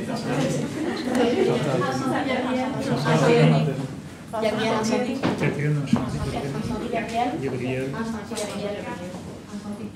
Gabriel, enchanté. Catherine, enchantée. Enchanté, Gabriel. Gabriel. Enchanté, Gabriel. Enchanté.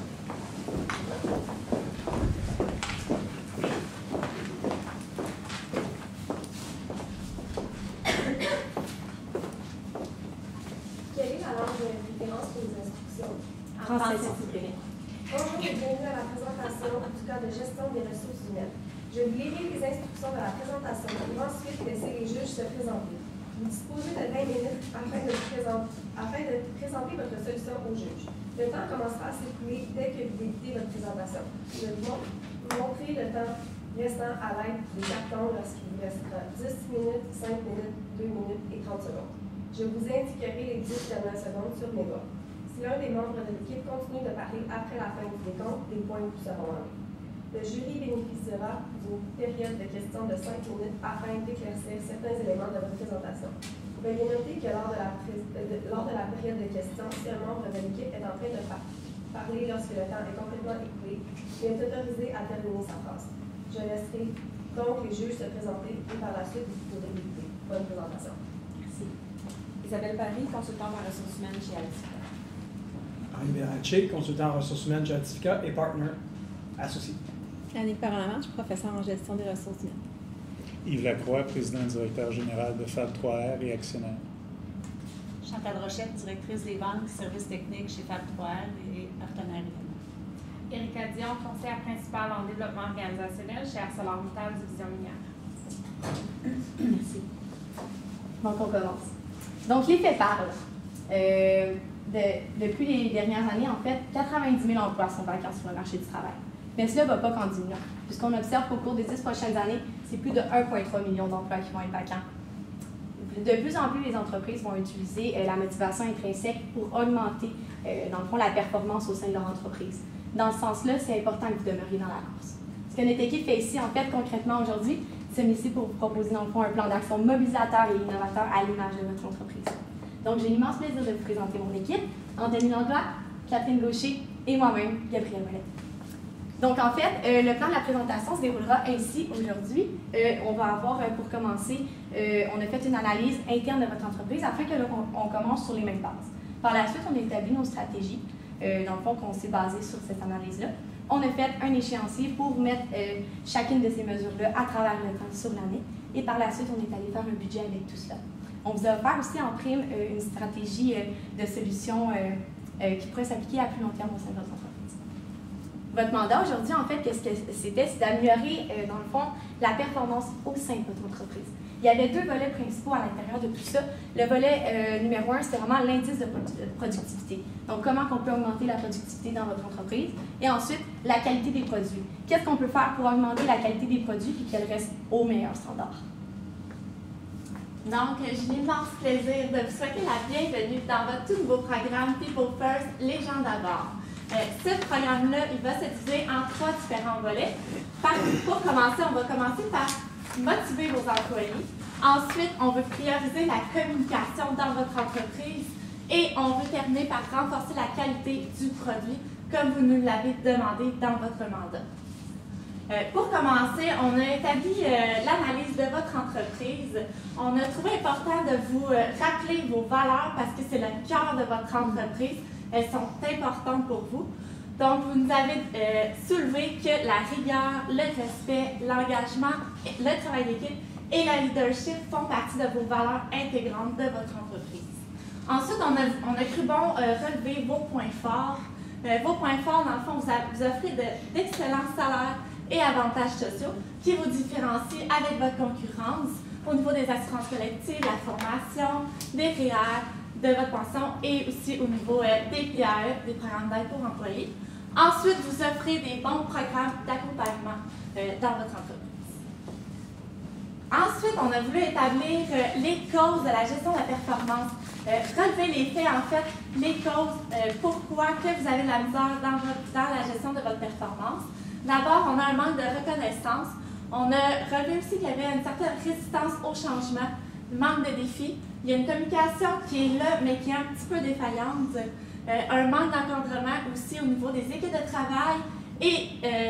Quelle est la langue de référence pour les instructions? Français, s'il vous plaît. Bonjour et bienvenue à la présentation du cas de gestion des ressources humaines. Je vais vous lire les instructions de la présentation et ensuite laisser les juges se présenter. Vous disposez de 20 minutes afin de présenter votre solution au juge. Le temps commencera à s'écouler dès que vous débutez votre présentation. Je vais vous montrer le temps restant à l'aide des cartons lorsqu'il vous restera 10 minutes, 5 minutes, 2 minutes et 30 secondes. Je vous indiquerai les 10 dernières secondes sur mes doigts. Si l'un des membres de l'équipe continue de parler après la fin du décompte, des points vous seront enlevés. Le jury bénéficiera d'une période de questions de 5 minutes afin d'éclaircir certains éléments de votre présentation. Veuillez noter que lors de la période de questions, si un membre de l'équipe est en train de parler lorsque le temps est complètement écoulé, il est autorisé à terminer sa phrase. Je laisserai donc les juges se présenter et par la suite vous pourrez débuter. Bonne présentation. Merci. Isabelle Paris, consultante en ressources humaines chez Altica. Henri Berache, consultant en ressources humaines chez Altica et partner associé. Annick Parent-Lamarche, professeure en gestion des ressources humaines. Yves Lacroix, président-directeur général de Fab 3R et actionnaire. Chantal Rochette, directrice des ventes et services techniques chez Fab 3R et partenaire également. Érica Dion, conseillère principale en développement organisationnel chez ArcelorMittal Division minière. Merci. Donc, on commence. Donc, les faits parlent. Depuis les dernières années, en fait, 90 000 emplois sont vacants sur le marché du travail. Mais cela ne va pas qu'en diminuant, puisqu'on observe qu'au cours des 10 prochaines années, c'est plus de 1,3 million d'emplois qui vont être vacants. De plus en plus, les entreprises vont utiliser la motivation intrinsèque pour augmenter, dans le fond, la performance au sein de leur entreprise. Dans ce sens-là, c'est important que vous demeuriez dans la course. Ce que notre équipe fait ici, en fait, concrètement aujourd'hui, c'est ici pour vous proposer, dans le fond, un plan d'action mobilisateur et innovateur à l'image de votre entreprise. Donc, j'ai l'immense plaisir de vous présenter mon équipe, Anthony Langlois, Catherine Gaucher et moi-même, Gabrielle Ouellet. Donc, en fait, le plan de la présentation se déroulera ainsi aujourd'hui. On va avoir, pour commencer, on a fait une analyse interne de votre entreprise afin qu'on commence sur les mêmes bases. Par la suite, on a établi nos stratégies, dans le fond, qu'on s'est basé sur cette analyse-là. On a fait un échéancier pour mettre chacune de ces mesures-là à travers le temps sur l'année. Et par la suite, on est allé faire un budget avec tout cela. On vous a offert aussi en prime une stratégie de solution qui pourrait s'appliquer à plus long terme au sein de votre entreprise. Votre mandat aujourd'hui, en fait, qu'est-ce que c'était? C'est d'améliorer, dans le fond, la performance au sein de votre entreprise. Il y avait deux volets principaux à l'intérieur de tout ça. Le volet numéro 1, c'était vraiment l'indice de productivité. Donc, comment on peut augmenter la productivité dans votre entreprise. Et ensuite, la qualité des produits. Qu'est-ce qu'on peut faire pour augmenter la qualité des produits et qu'elle reste au meilleur standard? Donc, j'ai l'immense plaisir de vous souhaiter la bienvenue dans votre tout nouveau programme People First, les gens d'abord. Ce programme-là, il va se diviser en 3 différents volets. Pour commencer, on va commencer par motiver vos employés. Ensuite, on veut prioriser la communication dans votre entreprise. Et on veut terminer par renforcer la qualité du produit, comme vous nous l'avez demandé dans votre mandat. Pour commencer, on a établi l'analyse de votre entreprise. On a trouvé important de vous rappeler vos valeurs parce que c'est le cœur de votre entreprise. Elles sont importantes pour vous. Donc, vous nous avez soulevé que la rigueur, le respect, l'engagement, le travail d'équipe et la leadership font partie de vos valeurs intégrantes de votre entreprise. Ensuite, on a cru bon relever vos points forts. Vos points forts, dans le fond, vous offrez d'excellents salaires et avantages sociaux qui vous différencient avec votre concurrence au niveau des assurances collectives, la formation, des REER, de votre pension et aussi au niveau des PAE, des programmes d'aide pour employés. Ensuite, vous offrez des bons programmes d'accompagnement dans votre entreprise. Ensuite, on a voulu établir les causes de la gestion de la performance. Relever les faits, en fait, les causes, pourquoi que vous avez de la misère dans la gestion de votre performance. D'abord, on a un manque de reconnaissance. On a relevé aussi qu'il y avait une certaine résistance au changement, manque de défis. Il y a une communication qui est là, mais qui est un petit peu défaillante. Un manque d'encadrement aussi au niveau des équipes de travail et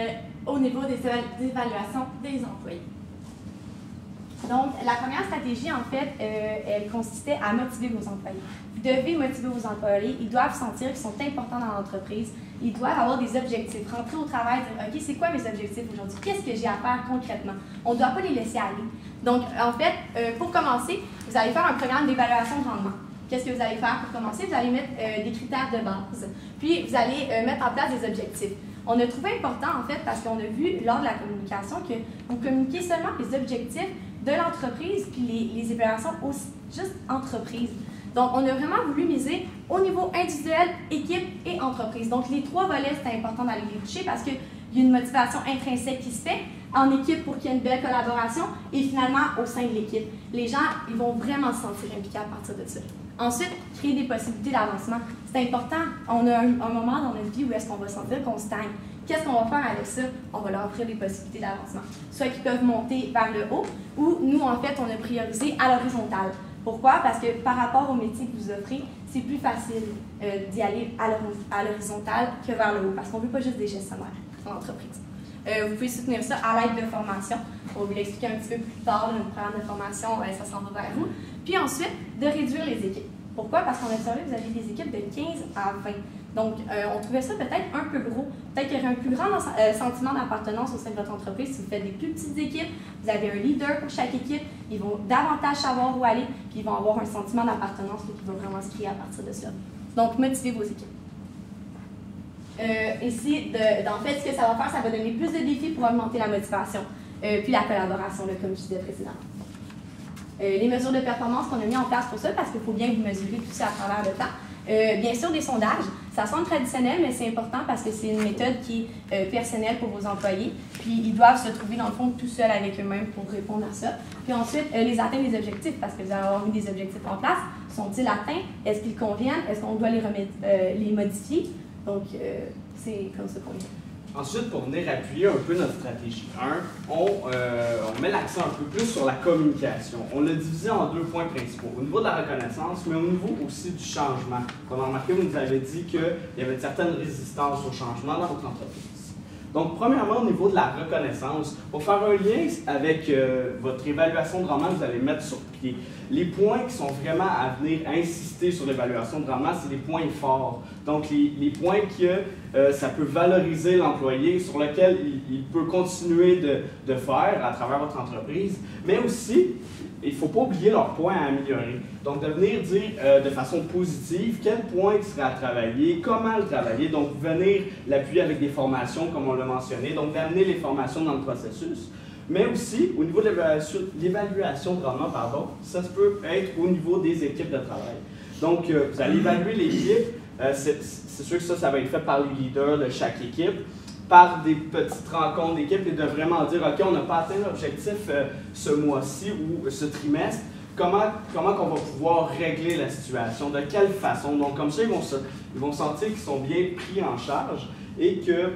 au niveau des évaluations des employés. Donc, la première stratégie, en fait, elle consistait à motiver vos employés. Vous devez motiver vos employés. Ils doivent sentir qu'ils sont importants dans l'entreprise. Ils doivent avoir des objectifs. Rentrer au travail, dire, OK, c'est quoi mes objectifs aujourd'hui? Qu'est-ce que j'ai à faire concrètement? On ne doit pas les laisser aller. Donc, en fait, pour commencer, vous allez faire un programme d'évaluation de rendement. Qu'est-ce que vous allez faire pour commencer? Vous allez mettre des critères de base. Puis, vous allez mettre en place des objectifs. On a trouvé important, en fait, parce qu'on a vu lors de la communication que vous communiquez seulement les objectifs de l'entreprise puis les évaluations aussi, juste entreprise. Donc, on a vraiment voulu miser au niveau individuel, équipe et entreprise. Donc, les trois volets, c'est important d'aller les toucher parce qu'il y a une motivation intrinsèque qui se fait en équipe pour qu'il y ait une belle collaboration et finalement au sein de l'équipe. Les gens, ils vont vraiment se sentir impliqués à partir de ça. Ensuite, créer des possibilités d'avancement. C'est important. On a un moment dans notre vie où est-ce qu'on va sentir qu'on stagne. Qu'est-ce qu'on va faire avec ça? On va leur offrir des possibilités d'avancement. Soit qu'ils peuvent monter vers le haut, ou nous, en fait, on a priorisé à l'horizontale. Pourquoi? Parce que par rapport au métier que vous offrez, c'est plus facile d'y aller à l'horizontale que vers le haut, parce qu'on ne veut pas juste des gestionnaires en entreprise. Vous pouvez soutenir ça à l'aide de formation. On va vous l'expliquer un petit peu plus tard, notre programme de formation, ça s'en va vers vous. Puis ensuite, de réduire les équipes. Pourquoi? Parce qu'on a observé que vous avez des équipes de 15 à 20. Donc, on trouvait ça peut-être un peu gros. Peut-être qu'il y aurait un plus grand sentiment d'appartenance au sein de votre entreprise si vous faites des plus petites équipes. Vous avez un leader pour chaque équipe. Ils vont davantage savoir où aller, puis ils vont avoir un sentiment d'appartenance qui va vraiment se créer à partir de cela. Donc, motivez vos équipes. Ici, en fait, ce que ça va faire, ça va donner plus de défis pour augmenter la motivation, puis la collaboration, là, comme je disais précédemment. Les mesures de performance qu'on a mis en place pour ça, parce qu'il faut bien que vous mesurez tout ça à travers le temps. Bien sûr, des sondages. Ça semble traditionnel, mais c'est important parce que c'est une méthode qui est personnelle pour vos employés. Puis, ils doivent se trouver, dans le fond, tout seuls avec eux-mêmes pour répondre à ça. Puis ensuite, les atteindre des objectifs, parce que vous allez avoir mis des objectifs en place. Sont-ils atteints? Est-ce qu'ils conviennent? Est-ce qu'on doit les modifier? Donc, c'est comme ça qu'on y va. Ensuite, pour venir appuyer un peu notre stratégie 1, on met l'accent un peu plus sur la communication. On l'a divisé en 2 points principaux, au niveau de la reconnaissance, mais au niveau aussi du changement. On a remarqué, vous nous avez dit qu'il y avait une certaine résistance au changement dans votre entreprise. Donc, premièrement, au niveau de la reconnaissance, pour faire un lien avec votre évaluation de rendement, vous allez mettre sur pied. Les points qui sont vraiment à venir insister sur l'évaluation de rendement, c'est les points forts. Donc, les points que ça peut valoriser l'employé, sur lesquels il peut continuer de faire à travers votre entreprise, mais aussi, il ne faut pas oublier leurs points à améliorer. Donc, de venir dire de façon positive quel point il serait à travailler, comment le travailler. Donc, venir l'appuyer avec des formations, comme on l'a mentionné. Donc, d'amener les formations dans le processus. Mais aussi, au niveau de l'évaluation de rendement, ça peut être au niveau des équipes de travail. Donc, vous allez évaluer l'équipe. C'est sûr que ça va être fait par les leaders de chaque équipe, par des petites rencontres d'équipe et de vraiment dire, OK, on n'a pas atteint l'objectif ce mois-ci ou ce trimestre. Comment on va pouvoir régler la situation? De quelle façon? Donc, comme ça, ils vont sentir qu'ils sont bien pris en charge et que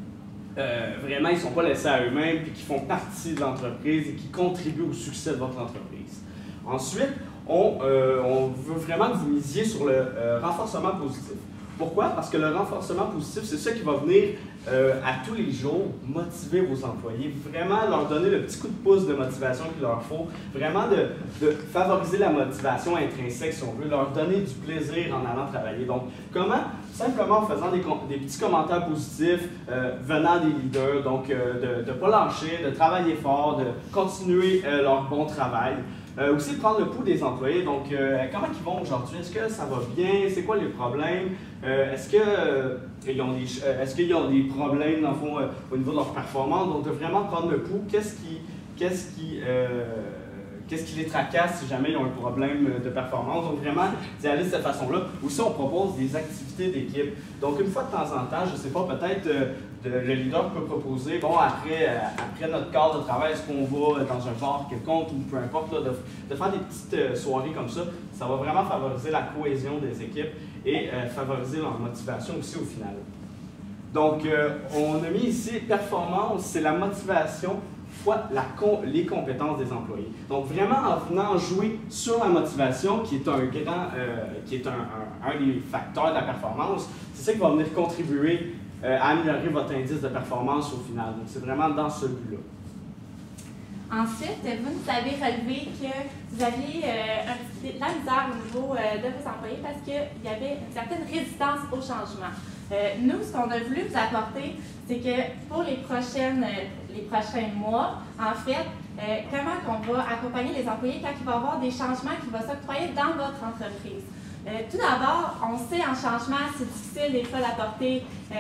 vraiment, ils ne sont pas laissés à eux-mêmes et qu'ils font partie de l'entreprise et qui contribuent au succès de votre entreprise. Ensuite, on veut vraiment que vous misiez sur le renforcement positif. Pourquoi? Parce que le renforcement positif, c'est ça qui va venir à tous les jours motiver vos employés, vraiment leur donner le petit coup de pouce de motivation qu'il leur faut, vraiment de favoriser la motivation intrinsèque, si on veut, leur donner du plaisir en allant travailler. Donc, comment? Simplement en faisant des petits commentaires positifs venant des leaders, donc de ne pas lâcher, de travailler fort, de continuer leur bon travail. Aussi prendre le pouls des employés, donc comment ils vont aujourd'hui, est-ce que ça va bien, c'est quoi les problèmes, est-ce qu'ils ont des problèmes dans le fond, au niveau de leur performance, donc de vraiment prendre le pouls, qu'est-ce qui les tracasse si jamais ils ont un problème de performance, donc vraiment d'y aller de cette façon-là. Aussi, on propose des activités d'équipe, donc une fois de temps en temps, je ne sais pas, peut-être le leader peut proposer, bon, après notre quart de travail, est-ce qu'on va dans un bar quelconque ou peu importe, là, de faire des petites soirées comme ça, ça va vraiment favoriser la cohésion des équipes et favoriser leur motivation aussi au final. Donc, on a mis ici performance, c'est la motivation fois les compétences des employés. Donc, vraiment en venant jouer sur la motivation, qui est un des facteurs de la performance, c'est ça qui va venir contribuer à améliorer votre indice de performance au final. Donc, c'est vraiment dans ce but-là. Ensuite, vous nous avez relevé que vous aviez un petit de la misère au niveau de vos employés parce qu'il y avait une certaine résistance au changement. Nous, ce qu'on a voulu vous apporter, c'est que pour les prochains mois, en fait, comment on va accompagner les employés quand il va y avoir des changements qui vont s'octroyer dans votre entreprise. Tout d'abord, on sait en changement, c'est difficile des fois d'apporter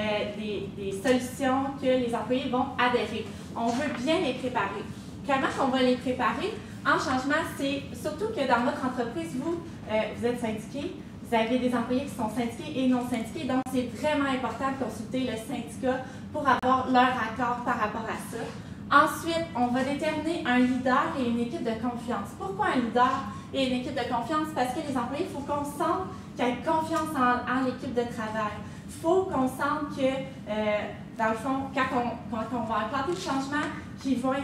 des solutions que les employés vont adhérer. On veut bien les préparer. Comment on va les préparer? En changement, c'est surtout que dans votre entreprise, vous êtes syndiqué, vous avez des employés qui sont syndiqués et non syndiqués, donc c'est vraiment important de consulter le syndicat pour avoir leur accord par rapport à ça. Ensuite, on va déterminer un leader et une équipe de confiance. Pourquoi un leader et une équipe de confiance? Parce que les employés, il faut qu'on sente qu'il y ait confiance en l'équipe de travail. Il faut qu'on sente que, dans le fond, quand on va implanter le changement, qu'ils vont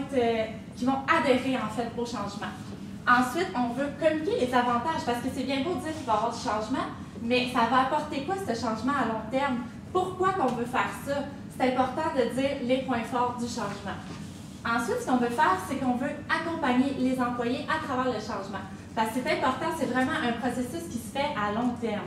adhérer en fait au changement. Ensuite, on veut communiquer les avantages parce que c'est bien beau de dire qu'il va y avoir du changement, mais ça va apporter quoi ce changement à long terme? Pourquoi qu'on veut faire ça? C'est important de dire les points forts du changement. Ensuite, ce qu'on veut faire, c'est qu'on veut accompagner les employés à travers le changement. Parce que c'est important, c'est vraiment un processus qui se fait à long terme.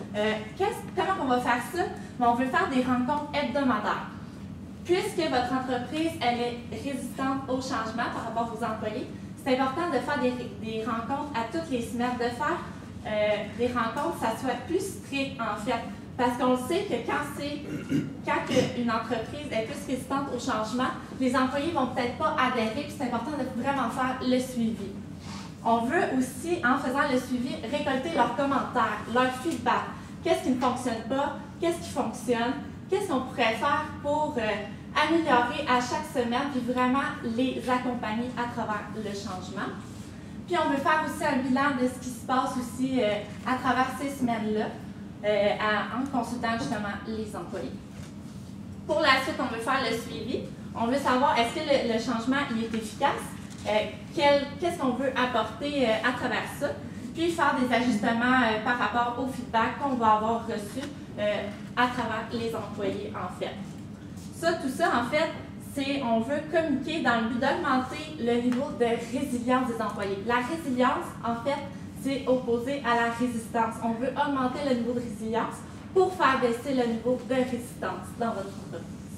Comment on va faire ça? On veut faire des rencontres hebdomadaires. Puisque votre entreprise elle est résistante au changement par rapport aux employés, c'est important de faire des rencontres à toutes les semaines, de faire des rencontres, ça soit plus strict en fait. Parce qu'on sait que quand une entreprise est plus résistante au changement, les employés ne vont peut-être pas adhérer, puis c'est important de vraiment faire le suivi. On veut aussi, en faisant le suivi, récolter leurs commentaires, leurs feedback. Qu'est-ce qui ne fonctionne pas? Qu'est-ce qui fonctionne? Qu'est-ce qu'on pourrait faire pour améliorer à chaque semaine, puis vraiment les accompagner à travers le changement. Puis on veut faire aussi un bilan de ce qui se passe aussi à travers ces semaines-là, en consultant justement les employés. Pour la suite, on veut faire le suivi. On veut savoir est-ce que le changement il est efficace, qu'est-ce qu'on veut apporter à travers ça, puis faire des ajustements par rapport au feedback qu'on va avoir reçu à travers les employés en fait. Tout ça, en fait, on veut communiquer dans le but d'augmenter le niveau de résilience des employés. La résilience, en fait, c'est opposé à la résistance. On veut augmenter le niveau de résilience pour faire baisser le niveau de résistance dans votre entreprise.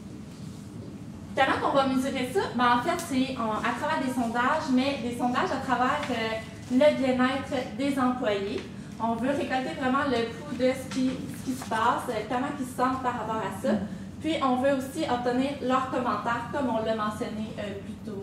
Comment on va mesurer ça? En fait, c'est à travers des sondages, mais des sondages à travers le bien-être des employés. On veut récolter vraiment le pouls de ce qui se passe, comment ils se sentent par rapport à ça. Puis, on veut aussi obtenir leurs commentaires, comme on l'a mentionné plus tôt.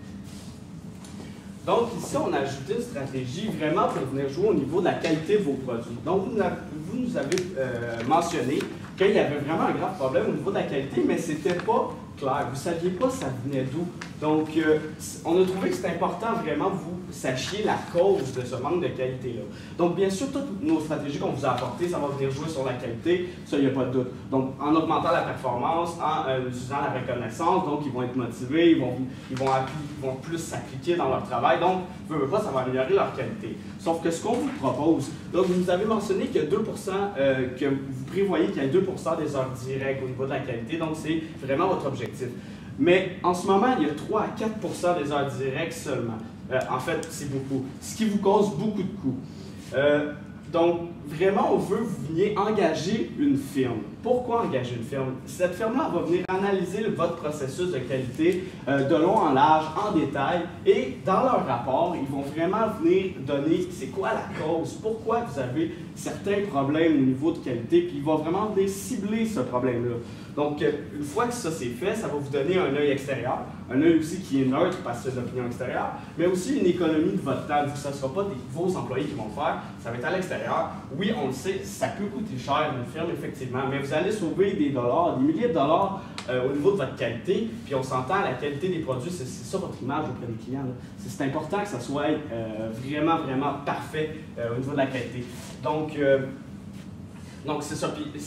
Donc, ici, on a ajouté une stratégie vraiment pour venir jouer au niveau de la qualité de vos produits. Donc, vous nous avez mentionné qu'il y avait vraiment un grave problème au niveau de la qualité, mais ce n'était pas clair. Vous ne saviez pas ça venait d'où. Donc, on a trouvé que c'était important vraiment que vous sachiez la cause de ce manque de qualité-là. Donc, bien sûr, toutes nos stratégies qu'on vous a apportées, ça va venir jouer sur la qualité, ça, il n'y a pas de doute. Donc, en augmentant la performance, en utilisant la reconnaissance, donc ils vont être motivés, ils vont plus s'appliquer dans leur travail, donc, ça va améliorer leur qualité. Sauf que ce qu'on vous propose, donc vous nous avez mentionné qu'il y a 2 que vous prévoyez qu'il y a 2 des heures directes au niveau de la qualité, donc c'est vraiment votre objectif. Mais en ce moment, il y a 3 à 4 des heures directes seulement. En fait, c'est beaucoup, ce qui vous cause beaucoup de coûts. Donc, vraiment, on veut que vous veniez engager une firme. Pourquoi engager une firme? Cette firme-là va venir analyser votre processus de qualité de long en large, en détail, et dans leur rapport, ils vont vraiment venir donner c'est quoi la cause, pourquoi vous avez certains problèmes au niveau de qualité, puis ils vont vraiment venir cibler ce problème-là. Donc, une fois que ça c'est fait, ça va vous donner un œil extérieur, un œil aussi qui est neutre parce que c'est l'opinion extérieure, mais aussi une économie de votre temps, vu que ce ne sera pas vos employés qui vont le faire, ça va être à l'extérieur. Oui, on le sait, ça peut coûter cher une firme, effectivement, mais vous allez sauver des dollars, des milliers de dollars au niveau de votre qualité, puis on s'entend, la qualité des produits, c'est ça votre image auprès des clients. C'est important que ça soit vraiment, vraiment parfait au niveau de la qualité. Donc c'est ça. Puis,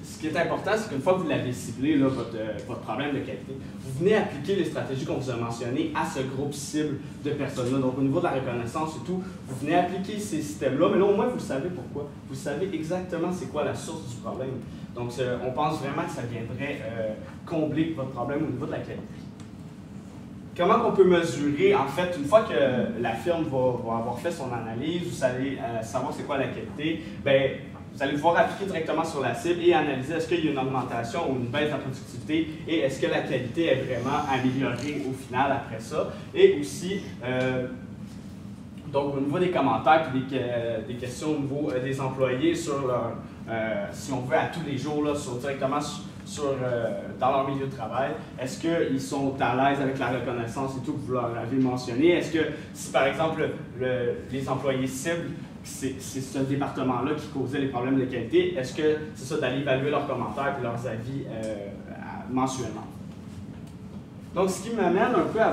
ce qui est important, c'est qu'une fois que vous l'avez ciblé, là, votre problème de qualité, vous venez appliquer les stratégies qu'on vous a mentionnées à ce groupe cible de personnes-là. Donc, au niveau de la reconnaissance et tout, vous venez appliquer ces systèmes-là, mais là, au moins, vous savez pourquoi. Vous savez exactement c'est quoi la source du problème. Donc, on pense vraiment que ça viendrait combler votre problème au niveau de la qualité. Comment on peut mesurer, en fait, une fois que la firme va avoir fait son analyse, vous allez savoir c'est quoi la qualité, bien, vous allez pouvoir appliquer directement sur la cible et analyser est-ce qu'il y a une augmentation ou une baisse de la productivité et est-ce que la qualité est vraiment améliorée au final après ça. Et aussi, donc au niveau des commentaires et des questions au niveau des employés sur leur, si on veut, à tous les jours, là, directement dans leur milieu de travail, est-ce qu'ils sont à l'aise avec la reconnaissance et tout que vous leur avez mentionné? Est-ce que si par exemple les employés cibles, c'est ce département-là qui causait les problèmes de qualité, est-ce que c'est ça d'aller évaluer leurs commentaires et leurs avis mensuellement? Donc, ce qui m'amène un peu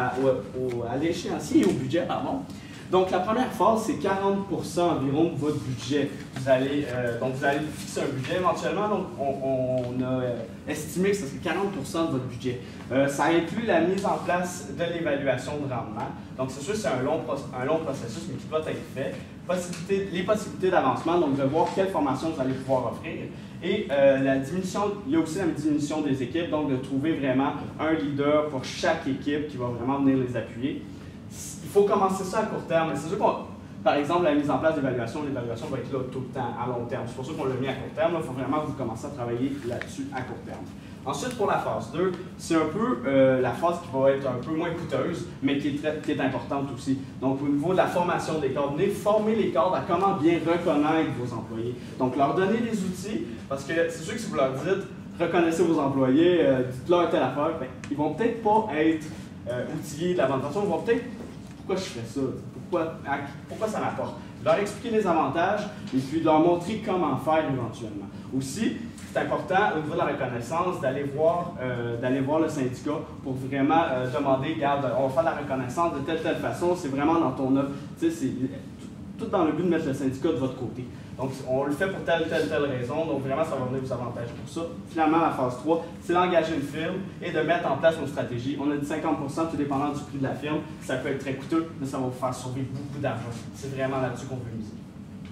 à l'échéancier et au budget, pardon. Donc, la première phase, c'est 40% environ de votre budget. Vous allez fixer un budget éventuellement. Donc, on a estimé que ce serait 40% de votre budget. Ça inclut la mise en place de l'évaluation de rendement. Donc, c'est sûr que c'est un long processus, mais qui doit être fait. Les possibilités d'avancement, donc de voir quelle formation vous allez pouvoir offrir. Et la diminution, il y a aussi la diminution des équipes, donc de trouver vraiment un leader pour chaque équipe qui va vraiment venir les appuyer. Il faut commencer ça à court terme. C'est sûr qu'on, par exemple, la mise en place l'évaluation va être là tout le temps, à long terme. C'est pour ça qu'on l'a mis à court terme. Il faut vraiment que vous commenciez à travailler là-dessus à court terme. Ensuite, pour la phase 2, c'est un peu la phase qui va être un peu moins coûteuse, mais qui est importante aussi. Donc, au niveau de la formation des cadres, venez former les cadres à comment bien reconnaître vos employés. Donc, leur donner des outils, parce que c'est sûr que si vous leur dites « reconnaissez vos employés, dites-leur telle affaire », bien, ils ne vont peut-être pas être outillés de la bonne façon, ils vont peut-être « pourquoi je fais ça? Pourquoi ça m'apporte? » Leur expliquer les avantages et puis leur montrer comment faire éventuellement. Aussi, c'est important au niveau de la reconnaissance d'aller voir le syndicat pour vraiment demander, regarde, on va faire la reconnaissance de telle façon, c'est vraiment dans ton offre. Tu sais, c'est tout dans le but de mettre le syndicat de votre côté. Donc, on le fait pour telle raison, donc vraiment, ça va venir vous avantager pour ça. Finalement, la phase 3, c'est d'engager une firme et de mettre en place nos stratégies. On a dit 50%, tout dépendant du prix de la firme. Ça peut être très coûteux, mais ça va vous faire sauver beaucoup d'argent. C'est vraiment là-dessus qu'on veut miser.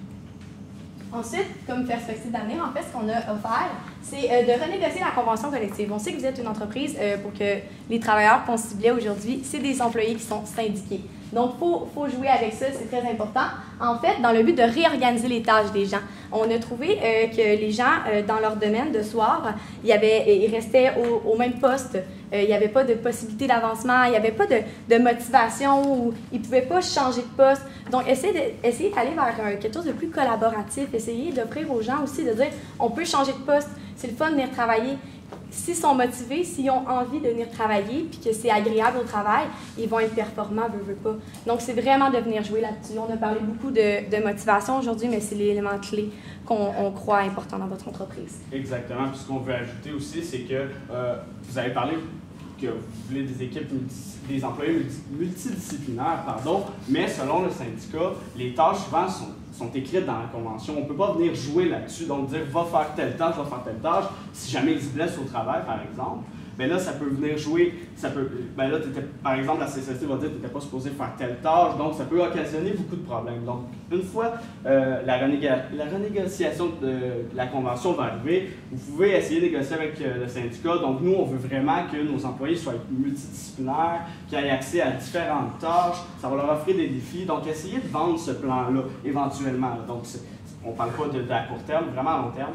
Ensuite, comme perspective d'avenir, en fait, ce qu'on a offert, c'est de renégocier la convention collective. On sait que vous êtes une entreprise pour que les travailleurs qu'on ciblait aujourd'hui, c'est des employés qui sont syndiqués. Donc, il faut jouer avec ça, c'est très important. En fait, dans le but de réorganiser les tâches des gens, on a trouvé que les gens, dans leur domaine de soir, ils restaient au même poste. Il n'y avait pas de possibilité d'avancement, il n'y avait pas de motivation, ou ils ne pouvaient pas changer de poste. Donc, essayez d'aller vers quelque chose de plus collaboratif, essayez d'offrir aux gens aussi, de dire on peut changer de poste, c'est le fun de venir travailler. S'ils sont motivés, s'ils ont envie de venir travailler, puis que c'est agréable au travail, ils vont être performants, veut pas. Donc, c'est vraiment de venir jouer là-dessus. On a parlé beaucoup de motivation aujourd'hui, mais c'est l'élément clé qu'on croit important dans votre entreprise. Exactement. Puis ce qu'on veut ajouter aussi, c'est que vous avez parlé que vous voulez des équipes, des employés multidisciplinaires, mais selon le syndicat, les tâches souvent sont écrites dans la convention. On ne peut pas venir jouer là-dessus, donc dire « va faire telle tâche, va faire telle tâche », si jamais ils se blessent au travail, par exemple. Bien là, ça peut venir jouer, bien là, par exemple, la CCST va dire que tu n'étais pas supposé faire telle tâche, donc ça peut occasionner beaucoup de problèmes. Donc, une fois la renégociation de la convention va arriver, vous pouvez essayer de négocier avec le syndicat. Donc, nous, on veut vraiment que nos employés soient multidisciplinaires, qu'ils aient accès à différentes tâches, ça va leur offrir des défis. Donc, essayez de vendre ce plan-là, éventuellement. Donc, on ne parle pas à court terme, vraiment à long terme.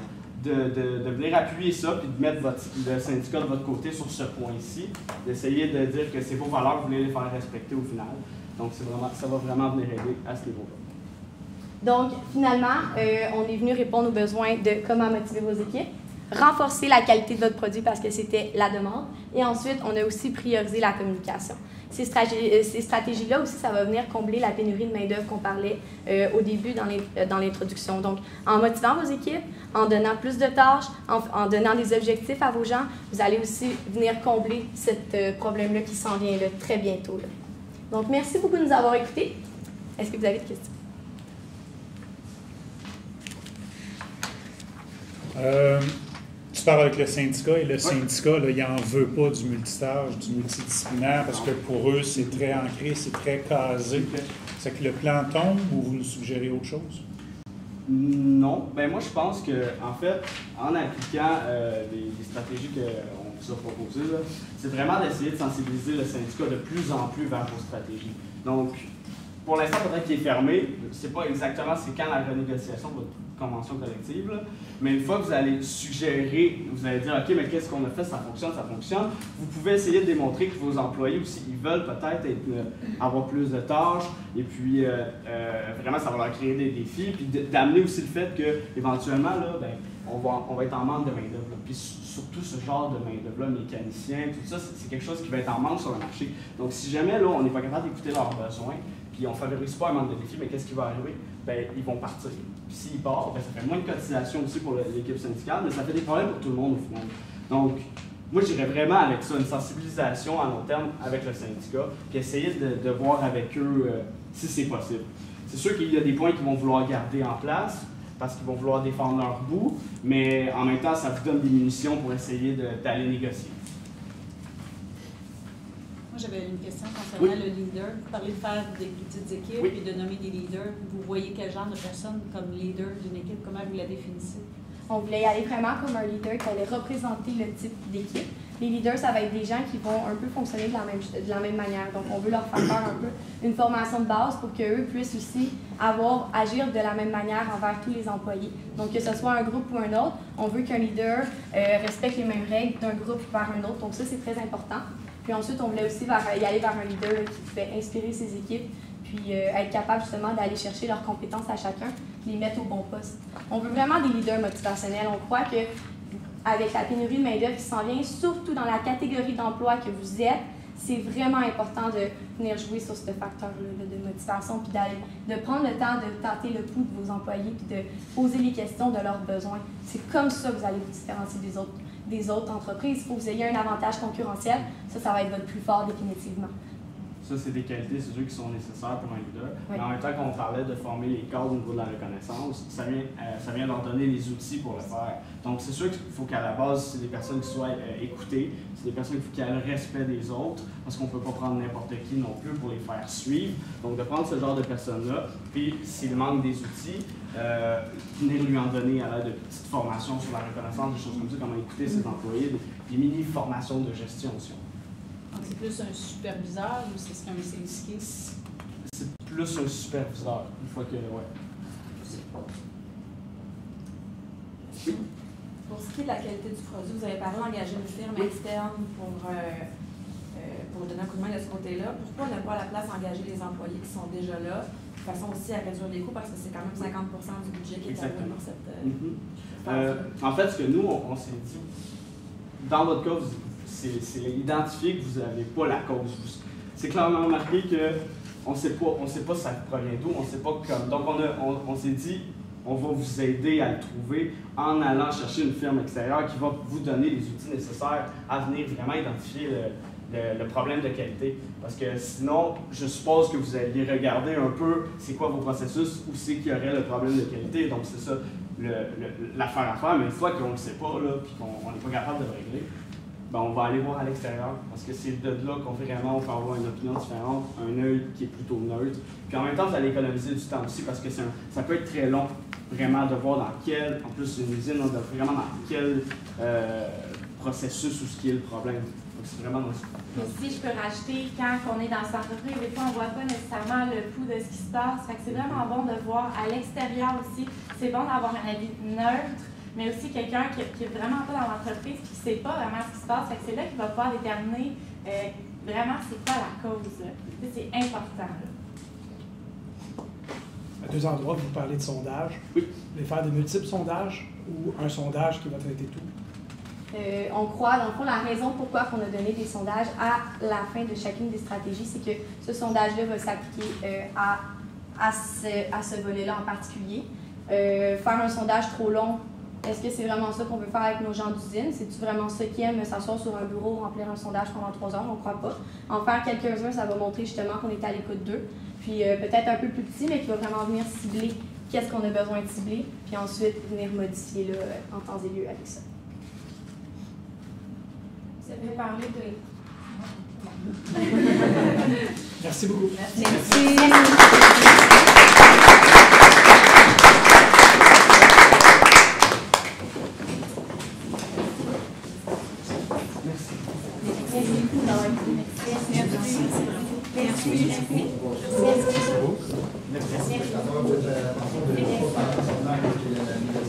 De venir appuyer ça puis de mettre le syndicat de votre côté sur ce point-ci, d'essayer de dire que c'est vos valeurs, vous voulez les faire respecter au final. Donc, ça va vraiment venir aider à ce niveau-là. Donc, finalement, on est venu répondre aux besoins de comment motiver vos équipes, renforcer la qualité de votre produit parce que c'était la demande, et ensuite, on a aussi priorisé la communication. Ces stratégies-là aussi, ça va venir combler la pénurie de main-d'œuvre qu'on parlait au début dans l'introduction. Donc, en motivant vos équipes, en donnant plus de tâches, en donnant des objectifs à vos gens, vous allez aussi venir combler ce problème-là qui s'en vient là, très bientôt. Là. Donc, merci beaucoup de nous avoir écoutés. Est-ce que vous avez des questions? Tu parles avec le syndicat et le syndicat, là, il n'en veut pas du multitâche, du multidisciplinaire, parce que pour eux, c'est très ancré, c'est très casé. C'est que le plan tombe ou vous nous suggérez autre chose? Non. Ben moi, je pense que en fait, en appliquant les stratégies qu'on vous a proposées, c'est vraiment d'essayer de sensibiliser le syndicat de plus en plus vers vos stratégies. Donc, pour l'instant, peut-être qu'il est fermé. C'est pas exactement c'est quand la renégociation de votre convention collective, là. Mais une fois que vous allez suggérer, vous allez dire, OK, mais qu'est-ce qu'on a fait, ça fonctionne, vous pouvez essayer de démontrer que vos employés aussi, ils veulent peut-être avoir plus de tâches, et puis vraiment, ça va leur créer des défis, puis d'amener aussi le fait qu'éventuellement, là, ben, on va être en manque de main-d'œuvre. Puis surtout ce genre de main-d'œuvre-là, mécanicien, tout ça, c'est quelque chose qui va être en manque sur le marché. Donc si jamais là, on n'est pas capable d'écouter leurs besoins, puis on ne favorise pas un manque de défis, mais qu'est-ce qui va arriver? Ben, ils vont partir. Puis s'ils partent, ben, ça fait moins de cotisation aussi pour l'équipe syndicale, mais ça fait des problèmes pour tout le monde au final. Donc, moi, j'irais vraiment avec ça, une sensibilisation à long terme avec le syndicat, puis essayer de voir avec eux si c'est possible. C'est sûr qu'il y a des points qu'ils vont vouloir garder en place, parce qu'ils vont vouloir défendre leur bout, mais en même temps, ça vous donne des munitions pour essayer d'aller négocier. Moi, j'avais une question concernant le leader. Vous parlez de faire des petites équipes et de nommer des leaders. Vous voyez quel genre de personne comme leader d'une équipe? Comment vous la définissez? On voulait y aller vraiment comme un leader qui allait représenter le type d'équipe. Les leaders, ça va être des gens qui vont un peu fonctionner de la même manière. Donc, on veut leur faire un peu une formation de base pour qu'eux puissent aussi agir de la même manière envers tous les employés. Donc, que ce soit un groupe ou un autre, on veut qu'un leader respecte les mêmes règles d'un groupe vers un autre. Donc, ça, c'est très important. Puis ensuite, on voulait aussi y aller vers un leader qui pouvait inspirer ses équipes, puis être capable justement d'aller chercher leurs compétences à chacun, les mettre au bon poste. On veut vraiment des leaders motivationnels. On croit que avec la pénurie de main-d'œuvre qui s'en vient, surtout dans la catégorie d'emploi que vous êtes, c'est vraiment important de venir jouer sur ce facteur-là de motivation, puis de prendre le temps de tâter le pouls de vos employés, puis de poser les questions de leurs besoins. C'est comme ça que vous allez vous différencier des autres entreprises. Il faut que vous ayez un avantage concurrentiel. Ça va être votre plus fort définitivement. Ça, c'est des qualités, c'est sûr, qui sont nécessaires pour un leader. Oui. Mais en même temps qu'on parlait de former les cadres au niveau de la reconnaissance, ça vient leur donner les outils pour le faire. Donc, c'est sûr qu'il faut qu'à la base, c'est des personnes qui soient écoutées, c'est des personnes qui aient le respect des autres, parce qu'on ne peut pas prendre n'importe qui non plus pour les faire suivre. Donc, de prendre ce genre de personnes-là, puis s'il manque des outils, venir lui en donner à l'aide de petites formations sur la reconnaissance, des choses comme ça, comment écouter ses employés, des mini-formations de gestion aussi. Donc, c'est plus un superviseur ou c'est un syndiqué? C'est plus un superviseur, une fois que, ouais. Oui. Pour ce qui est de la qualité du produit, vous avez parlé d'engager une firme externe pour donner un coup de main de ce côté-là. Pourquoi ne pas à la place engager les employés qui sont déjà là, de façon aussi à réduire les coûts, parce que c'est quand même 50% du budget qui est alloué pour cette... En fait, ce que nous, on s'est dit, dans votre cas, c'est identifier que vous n'avez pas la cause. C'est clairement marqué qu'on ne sait pas ça provient d'où, on ne sait pas comme. Donc, on s'est dit, on va vous aider à le trouver en allant chercher une firme extérieure qui va vous donner les outils nécessaires à venir vraiment identifier le problème de qualité. Parce que sinon, je suppose que vous alliez regarder un peu c'est quoi vos processus, où c'est qu'il y aurait le problème de qualité. Donc, c'est ça l'affaire à faire. Mais une fois qu'on ne le sait pas, puis qu'on n'est pas capable de le régler, ben, on va aller voir à l'extérieur, parce que c'est de là qu'on vraiment on peut avoir une opinion différente, un œil qui est plutôt neutre. Puis en même temps, vous allez économiser du temps aussi, parce que ça peut être très long, vraiment, de voir dans quel, en plus une usine, on doit vraiment dans quel processus ou ce qui est le problème. Donc c'est vraiment dans ce... Si je peux rajouter, quand on est dans cette entreprise, des fois on ne voit pas nécessairement le pouls de ce qui se passe. Fait que c'est vraiment bon de voir à l'extérieur aussi. C'est bon d'avoir un avis neutre, mais aussi quelqu'un qui n'est vraiment pas dans l'entreprise et qui ne sait pas vraiment ce qui se passe. Fait que c'est là qu'il va pouvoir déterminer vraiment c'est quoi la cause. C'est important. Là. À deux endroits, vous parlez de sondage. Oui. Vous voulez faire des multiples sondages ou un sondage qui va traiter tout? On croit, dans le fond, la raison pourquoi on a donné des sondages à la fin de chacune des stratégies, c'est que ce sondage-là va s'appliquer à ce volet-là en particulier. Faire un sondage trop long, est-ce que c'est vraiment ça qu'on veut faire avec nos gens d'usine? C'est-tu vraiment ceux qui aiment s'asseoir sur un bureau, remplir un sondage pendant 3 heures? On ne croit pas. En faire quelques-uns, ça va montrer justement qu'on est à l'écoute d'eux. Puis peut-être un peu plus petit, mais qui va vraiment venir cibler qu'est-ce qu'on a besoin de cibler, puis ensuite venir modifier là, en temps et lieu avec ça. Je vais parler de... Merci beaucoup. Merci.